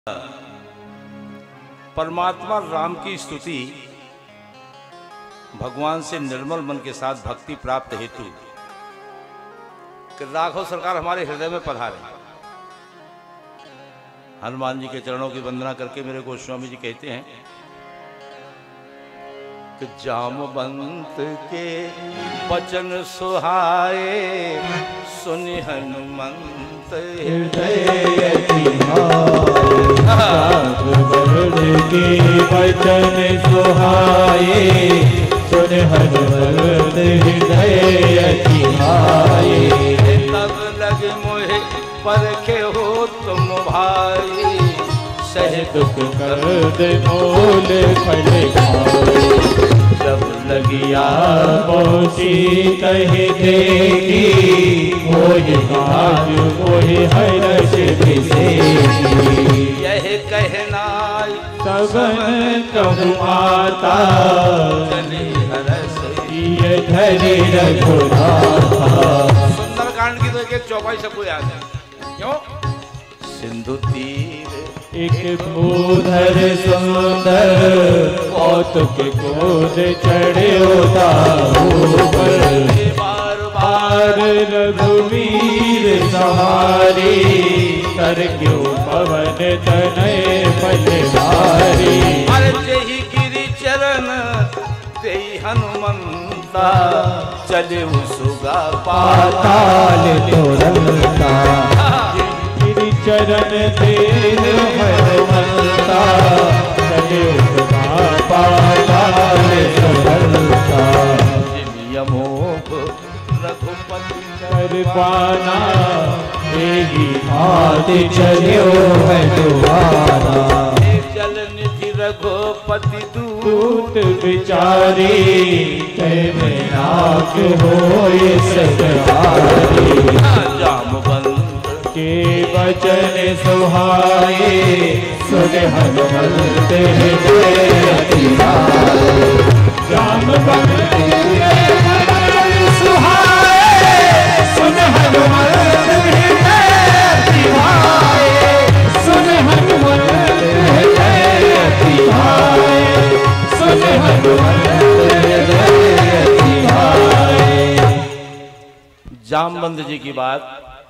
परमात्मा राम की स्तुति भगवान से निर्मल मन के साथ भक्ति प्राप्त हेतु कि राघव सरकार हमारे हृदय में पधारे। हनुमान जी के चरणों की वंदना करके मेरे गोस्वामी जी कहते हैं कि जामवंत के वचन सुहाए सुनि हनुमंत हृदय के वचन सुहाए सुन हनुमंत हृदय तब लगे मोहे परखे हो तुम भाई सह दुख कर्द मोल फल जब लगिया मोसी कह देगी मोहि काज मोहि हर्ष विशेषी यह कहना सबन कहु माता चले हरस ये धरे रघुनाथा। सुंदरकांड की तो एक चौपाई सबको याद है। क्यों? सिंधु तीर एक भूधर सुंदर कौतुक गोद चढ़े बार बार रघुवीर सहारे कर क्यों पवन तनय बलधारी। अरे जही गिरि चरण तेई हनुमंता चले सुगा पाताल तुरंता गिरि चरण तेज हनुमंता चले सुगा पाताल तुरंता। यमोक रघुपति पाना मेरी हाथ चलो है दुआरा जल निधि रघुपति दूत विचारी नाक होए सहारे। जामवंत के वचन सुहाए सुन हनुमंत हृदय जामवंत जामवंत जी की बात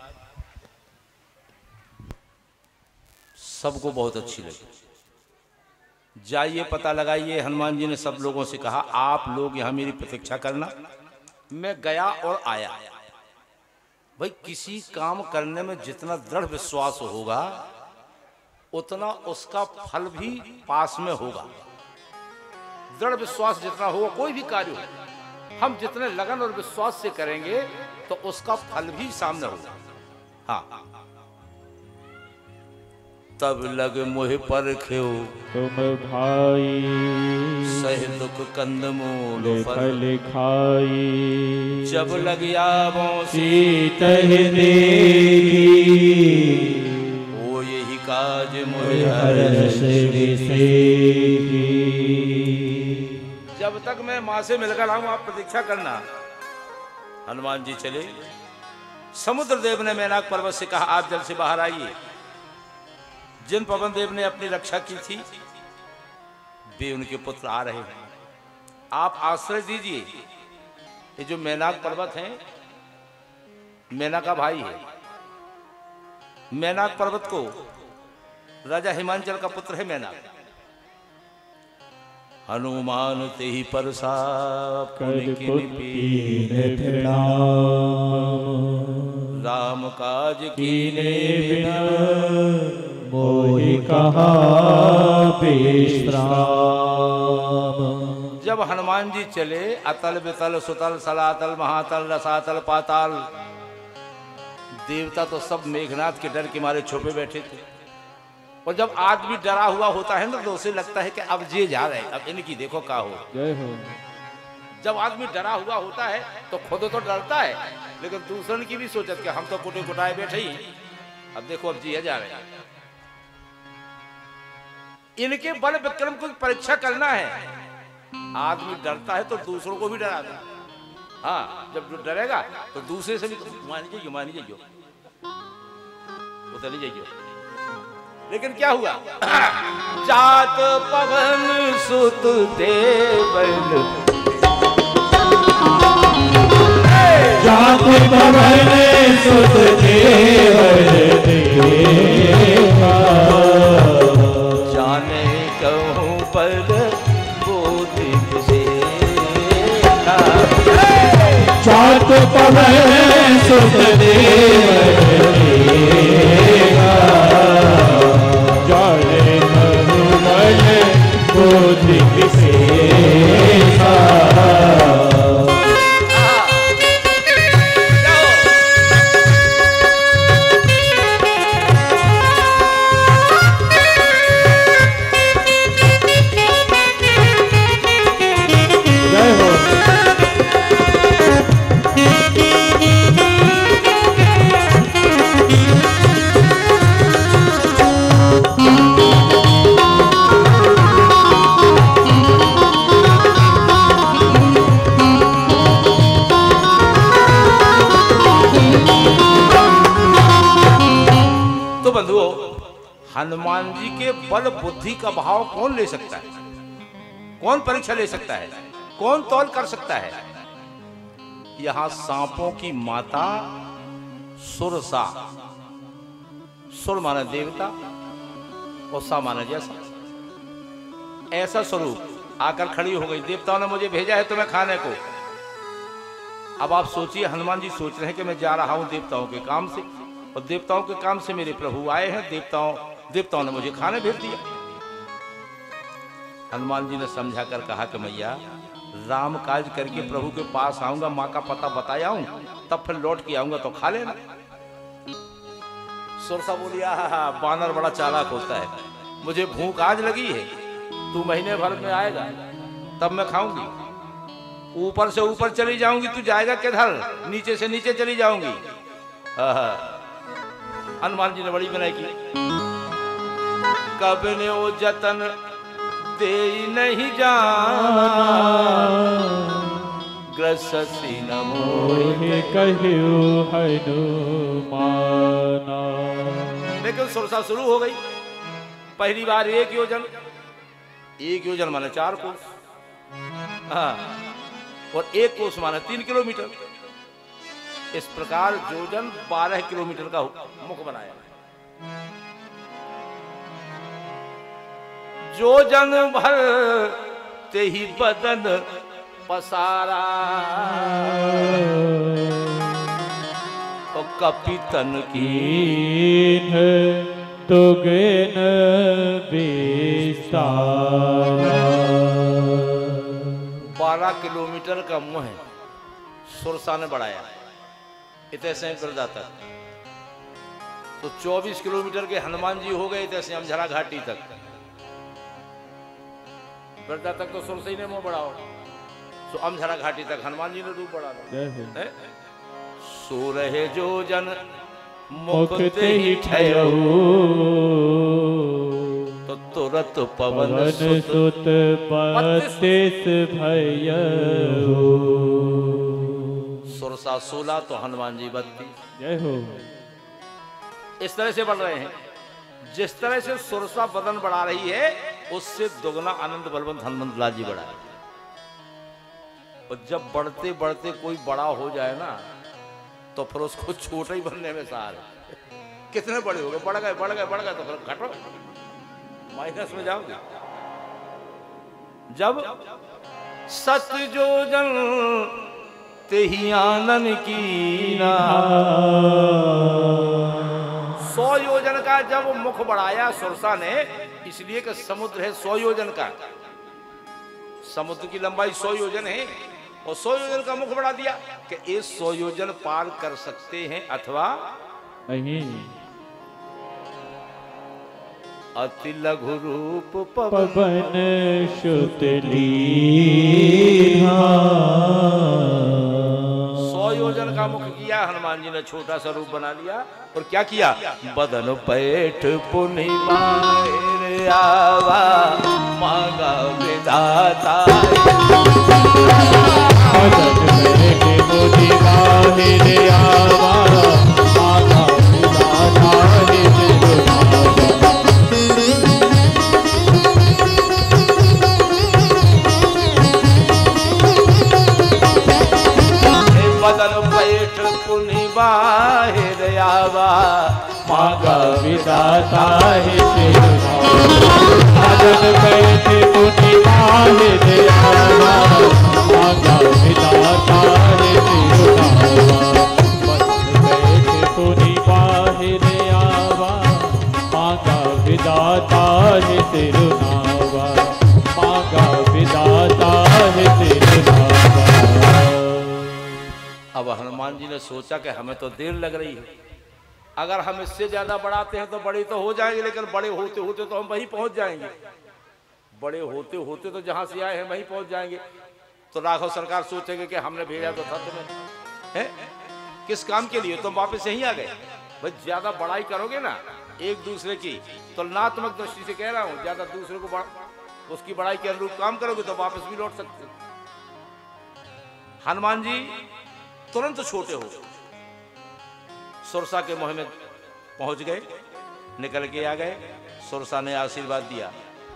सबको बहुत अच्छी लगी। जाइए पता लगाइए। हनुमान जी ने सब लोगों से कहा आप लोग यहां मेरी प्रतीक्षा करना। मैं गया और आया। भाई किसी काम करने में जितना दृढ़ विश्वास होगा उतना उसका फल भी पास में होगा। दृढ़ विश्वास जितना होगा कोई भी कार्य हो, हम जितने लगन और विश्वास से करेंगे तो उसका फल भी सामने होगा। हाँ, तब लग मोह पर ख्यो तुम भाई सह दुख कंद मूल फल खाई जब लग आवो सीत देगी ओ यही काज मोह हर्ष विशेषी। जब तक मैं माँ से मिलकर आऊं आप प्रतीक्षा करना। हनुमान जी चले। समुद्र देव ने मैनाक पर्वत से कहा आप जल से बाहर आइए। जिन पवन देव ने अपनी रक्षा की थी वे उनके पुत्र आ रहे हैं। आप आश्रय दीजिए। ये जो मैनाक पर्वत है मैना का भाई है। मैनाक पर्वत को राजा हिमांचल का पुत्र है मैनाक। हनुमान ते ही परसा राम काज कीने बिना मोहि कहा विश्राम। जब हनुमान जी चले अतल वितल सुतल सलातल महातल रसातल पाताल देवता तो सब मेघनाथ के डर के मारे छुपे बैठे थे। और जब आदमी डरा हुआ होता है ना तो उसे लगता है कि अब ये जा रहे हैं, अब इनकी देखो क्या हो। जय हो। जब आदमी डरा हुआ होता है तो खुद तो डरता है लेकिन दूसरों की भी सोचत कि हम तो कुटे कुटाए बैठे ही, अब देखो अब जिया जा रहे हैं। इनके बल विक्रम को परीक्षा करना है। आदमी डरता है तो दूसरों को भी डराता है। हाँ, जब डरेगा तो दूसरे से भी मानी जाइए वो चली जाइए। लेकिन क्या हुआ? जात पवन सुत देवल, जात पवन सुत देवल देखा, जाने कहूँ पर बोधि से, जात पवन सुत देवल देखा, जाने कहूँ पर बोधि से। हनुमान जी के बल बुद्धि का भाव कौन ले सकता है? कौन परीक्षा ले सकता है? कौन तौल कर सकता है? यहां सांपों की माता सुरसा, सुर माना देवता और सा माना जैसा, ऐसा स्वरूप आकर खड़ी हो गई। देवताओं ने मुझे भेजा है तुम्हें खाने को। अब आप सोचिए, हनुमान जी सोच रहे हैं कि मैं जा रहा हूं देवताओं के काम से, और देवताओं के काम से मेरे प्रभु आए हैं। देवताओं ने मुझे खाने भेज दिया। हनुमान जी ने समझा कर कहा कि मैया, राम काज करके प्रभु के पास आऊंगा, माँ का पता बताया हूं, तब फिर लौट के आऊंगा तो खा लेना। सुरसा बोली, बानर बड़ा चालाक होता है, मुझे भूख आज लगी है, तू महीने भर में आएगा तब मैं खाऊंगी। ऊपर से ऊपर चली जाऊंगी, तू जाएगा किधर? नीचे से नीचे चली जाऊंगी। हनुमान जी ने बड़ी बनाई की, कब ने वो जतन दे नहीं जाना, ग्रससी न मोहि कहियो हनुमाना। लेकिन सुरसा शुरू हो गई। पहली बार 1 योजन, 1 योजन माने 4 कोस, और 1 कोस माने 3 किलोमीटर। इस प्रकार योजन 12 किलोमीटर का मुख बनाया। योजन भर ते ही बदन पसारा, तो कपितन की तुगन विस्तारा। 12 किलोमीटर का मुँह सुरसा ने बढ़ाया, इतने से बिरदा तक। तो 24 किलोमीटर के हनुमान जी हो गए इतने से अमझरा घाटी तक। बिरदा तक तो सुरसई ने मुंह बढ़ाओ, तो अमझरा घाटी तक हनुमान जी ने रूप बढ़ा। सो रहे जो जन मुक्त ही ठहरो, तो तुरंत पवन सुत 32 भयउ। सुरसा 16 तो हनुमान जी 32। जय हो। इस तरह से बढ़ रहे हैं। जिस तरह से सुरसा बदन बढ़ा रही है, उससे दुगना आनंद बलवंत हनुमंत लाल जी बढ़ा है। और जब बढ़ते बढ़ते कोई बड़ा हो जाए ना, तो फिर उसको छोटा ही बनने में सार है। कितने बड़े हो गए, बढ़ गए बढ़ गए बढ़ गए, तो फिर घटो, माइनस में जाओगे। जब सत योजन ते ही आनन की ना, 100 योजन का जब मुख बढ़ाया सुरसा ने, इसलिए कि समुद्र है 100 योजन का, समुद्र की लंबाई 100 योजन है, और 100 योजन का मुख बढ़ा दिया कि इस 100 योजन पार कर सकते हैं अथवा नहीं। अति लघु रूप पवन सुत लीन्हा। 100 योजन का मुख किया, हनुमान जी ने छोटा सा रूप बना लिया। और क्या किया? बदन पैठ पुनि बाहिर आवा, मांगा विधाता। बदन पैठ पुनि बाहिर आवा, मांगा विधाता। ताहि सिरुनावा। साजन बैठे पुनि बाहिर आवा, मांगा विधाता है सिरुनावा। बंद बैठे पुनि बाहिर आवा, मांगा विधाता है सिरुनावा, मांगा विधाता है सिरुनावा। अब हनुमान जी ने सोचा कि हमें तो देर लग रही है, अगर हम इससे ज्यादा बढ़ाते हैं तो बड़े तो हो जाएंगे, लेकिन बड़े होते होते तो हम वहीं पहुंच जाएंगे, बड़े होते होते तो जहां से आए हैं वहीं पहुंच जाएंगे। तो राघव सरकार सोचेंगे कि हमने भेजा तो था तुम्हें, है किस काम के लिए, तुम वापस यहीं आ गए। भाई ज्यादा बड़ाई करोगे ना एक दूसरे की, तुलनात्मक दृष्टि से कह रहा हूं, ज्यादा दूसरे को उसकी बड़ाई के अनुरूप काम करोगे तो वापस भी लौट सकते हो। हनुमान जी तुरंत छोटे हो सुरसा के मोह में पहुंच गए, निकल के आ गए। सुरसा ने आशीर्वाद दिया,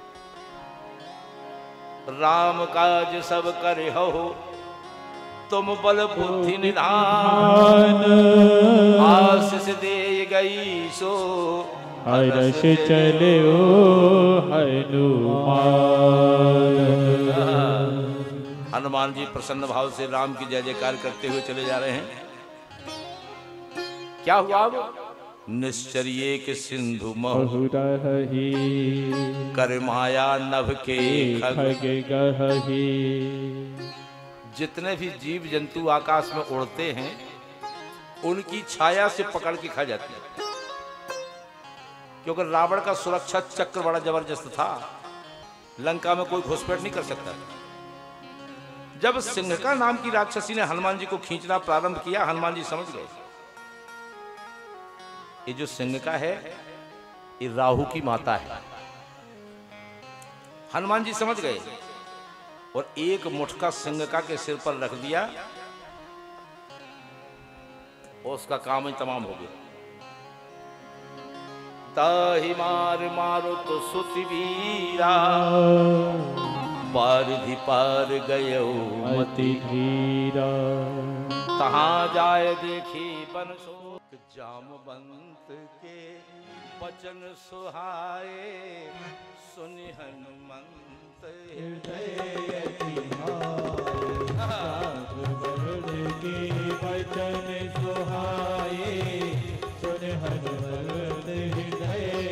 राम काज सब करे हो, तुम बल बुद्धि निधान, आशीष दे गई सो हर्ष चले हनुमान। हनुमान जी प्रसन्न भाव से राम की जय जयकार करते हुए चले जा रहे हैं। क्या हुआ अब? निश्चर्ये के सिंधु महु रही, कर माया नभ के खग गही। जितने भी जीव जंतु आकाश में उड़ते हैं उनकी छाया से पकड़ के खा जाती है, क्योंकि रावण का सुरक्षा चक्र बड़ा जबरदस्त था, लंका में कोई घुसपैठ नहीं कर सकता। जब सिंहका नाम की राक्षसी ने हनुमान जी को खींचना प्रारंभ किया, हनुमान जी समझ गए ये जो सिंहका है ये राहु की माता है। हनुमान जी समझ गए और एक मुठका सिंहका के सिर पर रख दिया और उसका काम ही तमाम हो गया। ताहि मार मारो तो सुति वीरा, पार भी पार गयो मति धीरा। तहाँ जाय देखी बन शोक, जामवंत के वचन सुहाए, सुनि हनुमंत हृदय के वचन सुहाए, सुन हनुमंत हृदय।